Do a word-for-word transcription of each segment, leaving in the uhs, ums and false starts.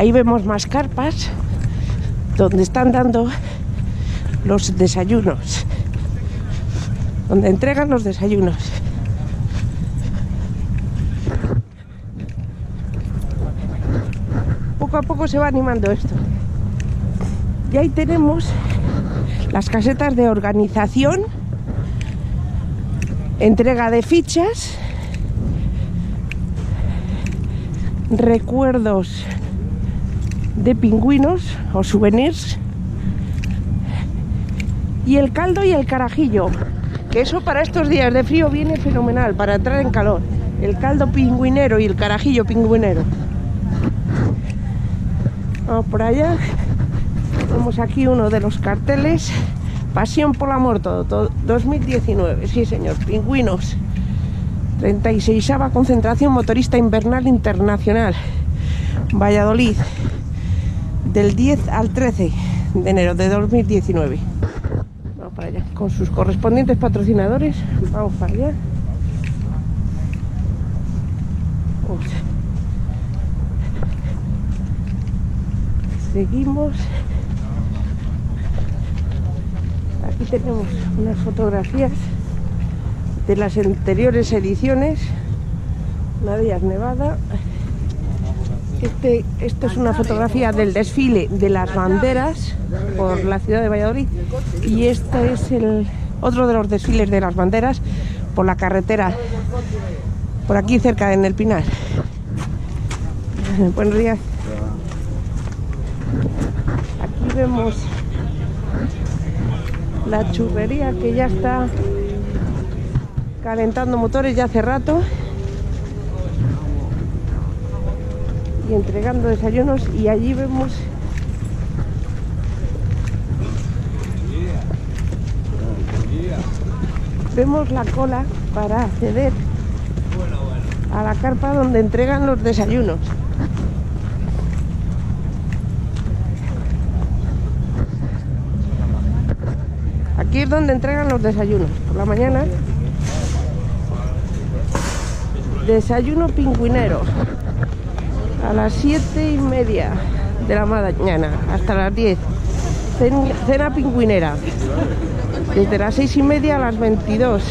Ahí vemos más carpas donde están dando los desayunos, donde entregan los desayunos. Poco a poco se va animando esto. Y ahí tenemos las casetas de organización, entrega de fichas, recuerdos de pingüinos o souvenirs, y el caldo y el carajillo, que eso para estos días de frío viene fenomenal para entrar en calor. El caldo pingüinero y el carajillo pingüinero. Vamos por allá. Vemos aquí uno de los carteles. Pasión por el amor todo, todo dos mil diecinueve, sí señor, pingüinos. treinta y seisava concentración motorista invernal internacional, Valladolid, del diez al trece de enero de dos mil diecinueve. Vamos para allá, con sus correspondientes patrocinadores. Vamos para allá. Uf. Seguimos. Aquí tenemos unas fotografías de las anteriores ediciones. Una de ellas nevada. Este, esto es una fotografía del desfile de las banderas por la ciudad de Valladolid. Y este es el otro de los desfiles de las banderas por la carretera, por aquí cerca en el Pinar. Buenos días. Aquí vemos la churrería que ya está calentando motores ya hace rato y entregando desayunos, y allí vemos vemos la cola para acceder a la carpa donde entregan los desayunos. Aquí es donde entregan los desayunos por la mañana. Desayuno pingüinero a las siete y media de la mañana hasta las diez. Cena pingüinera desde las seis y media a las veintidós,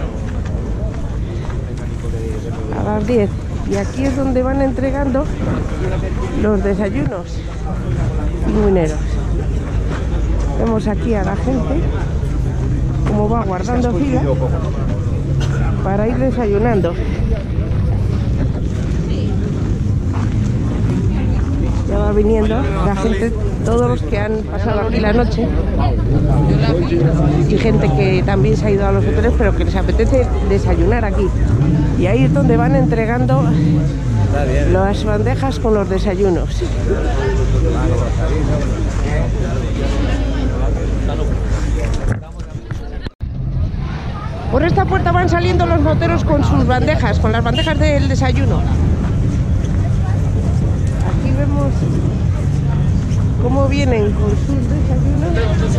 a las diez. Y aquí es donde van entregando los desayunos pingüineros. Vemos aquí a la gente como va guardando fila para ir desayunando. Ya va viniendo la gente, todos los que han pasado aquí la noche, y gente que también se ha ido a los hoteles pero que les apetece desayunar aquí. Y ahí es donde van entregando las bandejas con los desayunos. Por esta puerta van saliendo los moteros con sus bandejas, con las bandejas del desayuno. Aquí vemos cómo vienen con sus desayunos.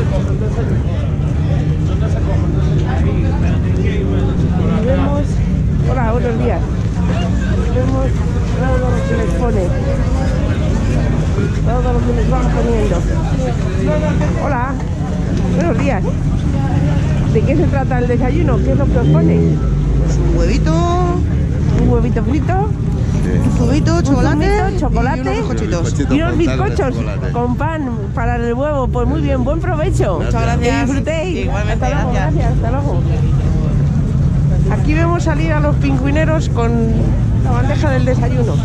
Y vemos, hola, buenos días. Vemos todo lo que les pone, todo lo que les van poniendo. Hola, buenos días. ¿De qué se trata el desayuno? ¿Qué es lo que os pone? Pues un huevito, un huevito frito, un zumito, chocolate, zumito, chocolate y unos bizcochitos. Y unos bizcochos con pan para el huevo. Pues muy bien, buen provecho. Muchas gracias. Que disfrutéis. Igualmente, hasta luego, gracias. gracias, hasta luego. Aquí vemos salir a los pingüineros con la bandeja del desayuno.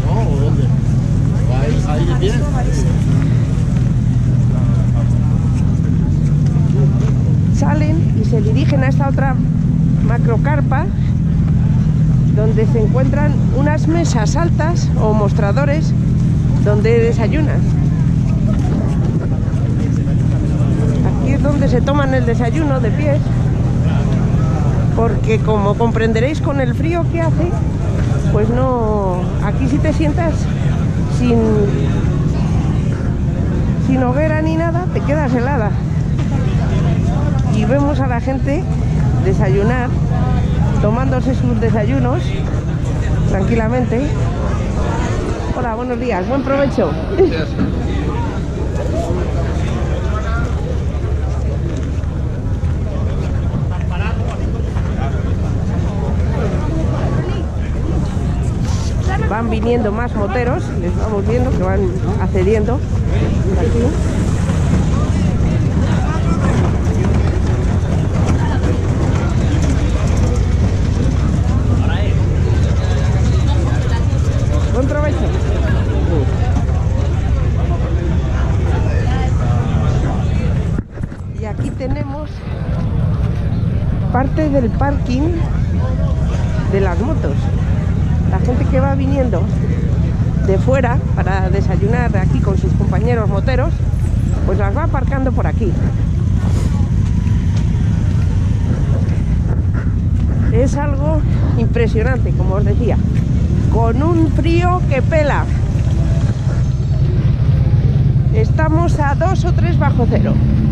Salen y se dirigen a esta otra macrocarpa donde se encuentran unas mesas altas o mostradores donde desayunan. Aquí es donde se toman el desayuno de pie, porque como comprenderéis con el frío que hace, pues no, aquí si te sientas sin, sin hoguera ni nada, te quedas helada. Y vemos a la gente desayunar, tomándose sus desayunos tranquilamente. Hola, buenos días, buen provecho. Gracias. Van viniendo más moteros, les vamos viendo que van accediendo aquí. Buen provecho. Y aquí tenemos parte del parking de las motos. La gente que va viniendo de fuera para desayunar aquí con sus compañeros moteros, pues las va aparcando por aquí. Es algo impresionante, como os decía, con un frío que pela. Estamos a dos o tres bajo cero.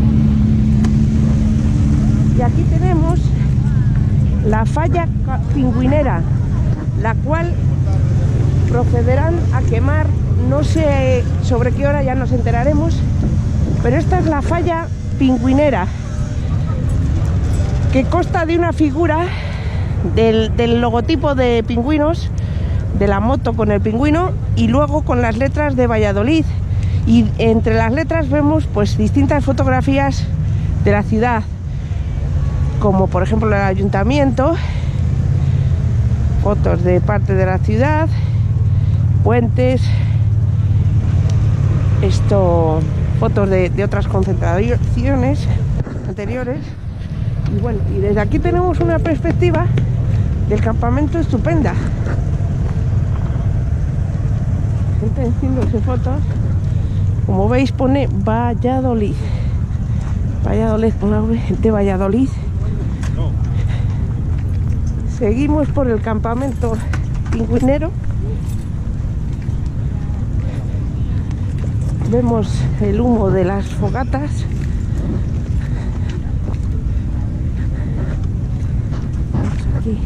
Y aquí tenemos la falla pingüinera, la cual procederán a quemar, no sé sobre qué hora, ya nos enteraremos, pero esta es la falla pingüinera, que consta de una figura del, del logotipo de pingüinos, de la moto con el pingüino, y luego con las letras de Valladolid, y entre las letras vemos pues distintas fotografías de la ciudad, como por ejemplo el ayuntamiento, fotos de parte de la ciudad, puentes, esto, fotos de, de otras concentraciones anteriores. Y bueno, y desde aquí tenemos una perspectiva del campamento estupenda. Gente haciéndose fotos. Como veis pone Valladolid. Valladolid, con la V de Valladolid. Seguimos por el campamento pingüinero. Vemos el humo de las fogatas. Vamos aquí.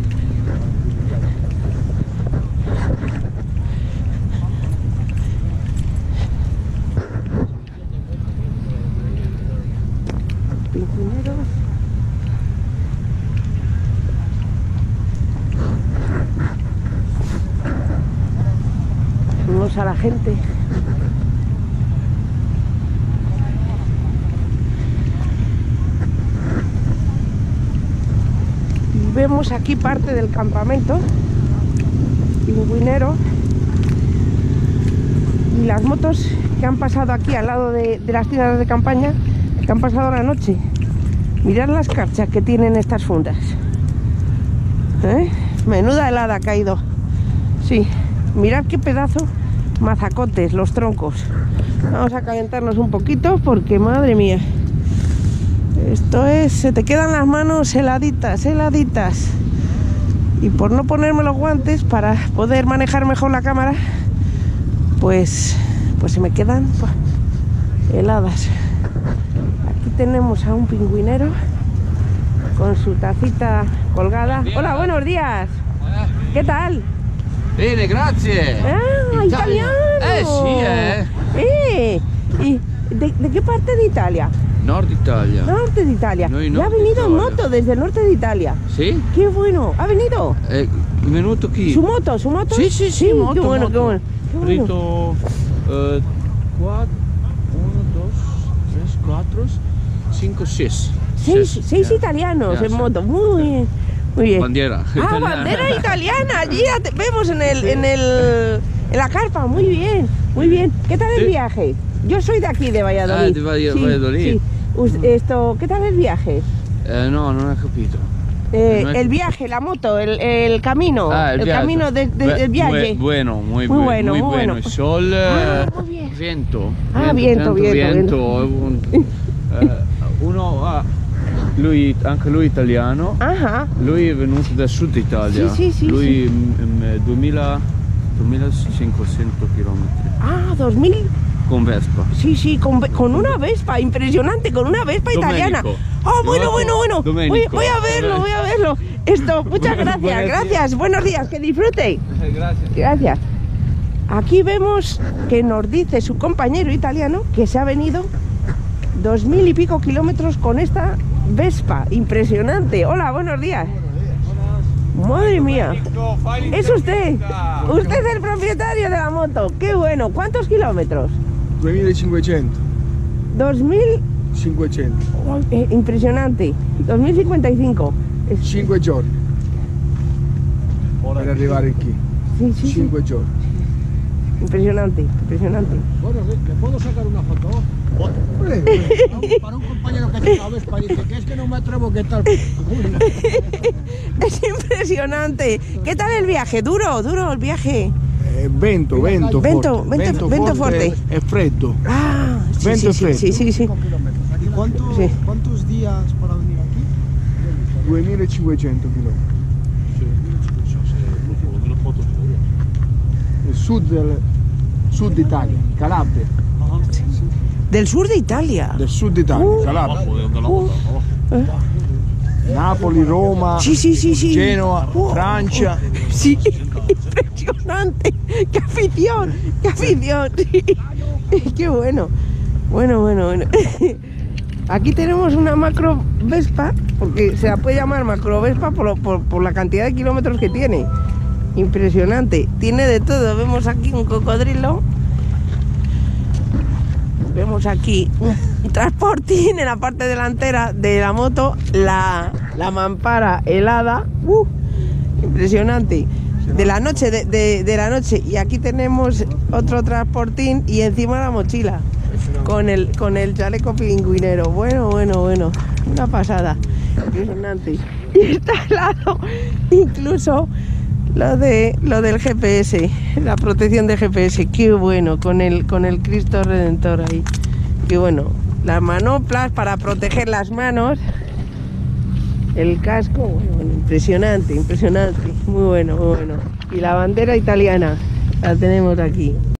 Pingüineros. Vamos a la gente. Y vemos aquí parte del campamento pingüinero y las motos que han pasado aquí al lado de, de las tiendas de campaña, que han pasado la noche. Mirad las carchas que tienen estas fundas. ¿Eh? Menuda helada ha caído. Sí, mirad qué pedazo mazacotes, los troncos. Vamos a calentarnos un poquito porque, madre mía, esto es, se te quedan las manos heladitas, heladitas. Y por no ponerme los guantes para poder manejar mejor la cámara, pues, pues se me quedan pues, heladas. Aquí tenemos a un pingüinero con su tacita colgada. Hola, buenos días. ¿Qué tal? Bene, grazie. Ah, Italia. italiano. Eh sì, eh. Eh, ¿y de, de qué parte de Italia? Nord Italia. Norte de Italia. Noi Ya ha Nord venido en Italia. moto desde el norte de Italia. Sì? Qué bueno. ¿Ha venido? È venuto chi? ¿Su moto? ¿Su moto? Sì, sì, sì, moto, qué bueno, moto. qué bueno. Qué bueno. Rito eh, quattro, uno, dos, tres, cuatro, cinco, seis. Seis, seis Ya. italianos Ya, en sí. moto. Muy bien. Muy bien. Bandiera. Ah, bandera italiana. Allí la te- vemos en el, en el, en la carpa. Muy bien, muy bien. ¿Qué tal el Sí. viaje? Yo soy de aquí, de Valladolid. Ah, de Valla- Sí, Valladolid. sí. Us- esto, ¿qué tal el viaje? Eh, no, non ho capito. Eh, No es- el viaje, la moto, el, el camino, Ah, el, viaggio. camino de- de- Bue- del viaje. bue- bueno, muy, Muy bue- bueno, muy muy bueno. bueno. Il sol, Ah, eh, muy bien. vento. Ah, viento, tanto viento, un- eh, uno ha, lui, anche lui italiano, Ajá. lui è venuto dal sud Italia. Sì, sì, sì, lui mm, duemila, duemilacinquecento chilometri Ah, dos mil. con Vespa. Sí, sí, con, ve- con una Vespa, impresionante, con una Vespa italiana. Domenico. Oh, bueno, Domenico. bueno, bueno. Voy, Domenico. voy a verlo, voy a verlo. Esto, muchas gracias, Buenos días. gracias. Buenos días, que disfrute. Grazie. Gracias. Aquí vemos que nos dice su compañero italiano que se ha venido dos mil y pico kilómetros con esta Vespa. Impresionante. Hola, buenos días. Madre mía. ¿Es usted? Usted es el propietario de la moto. Qué bueno. ¿Cuántos kilómetros? duemilacinquecento. dos mil cinquecento. Oh, eh, impresionante. dos mil cincuenta y cinco. Es- cinque giorni per arrivare aquí. Sí, sí, sí. cinque giorni. Impresionante, impresionante. Bueno, ¿le puedo sacar una foto? Prego. Para un compañero que tiene una Vespa dice que es que no me atrevo, ¿qué tal? Es impresionante. ¿Qué tal el viaje? Duro, duro el viaje. Eh, vento, vento, Vento, forte. vento- vento forte. E freddo. Ah, sí, Vento sí, sí, freddo. sí, sí, sí. ¿Y cuánto- Sí. cuántos días para venir aquí? duemilacinquecento chilometri. Il sud del sud Italia, Calabria. Del sur de Italia. Del sud Italia, Uh. Calabria. Uh, eh, Napoli, Roma, Sí, sí, sí, sí. Genova, Uh. Francia. Sí, impresionante. ¡Qué afición! ¡Qué afición! Sí. ¡Qué bueno! Bueno, bueno, bueno. Aquí tenemos una macro Vespa, porque se la puede llamar macro Vespa por, lo- por, por la cantidad de kilómetros que tiene. Impresionante. Tiene de todo. Vemos aquí un cocodrilo. Vemos aquí un transportín en la parte delantera de la moto. La, la mampara helada. ¡Uh! Impresionante. De la noche, de, de, de la noche. Y aquí tenemos otro transportín y encima la mochila. Con el, con el chaleco pingüinero. Bueno, bueno, bueno. Una pasada. Impresionante. Y está al lado incluso lo de lo del G P S, la protección de G P S. Qué bueno, con el con el Cristo Redentor ahí. Qué bueno. Las manoplas para proteger las manos. El casco, bueno, bueno, impresionante, impresionante. Muy bueno, muy bueno. Y la bandera italiana la tenemos aquí.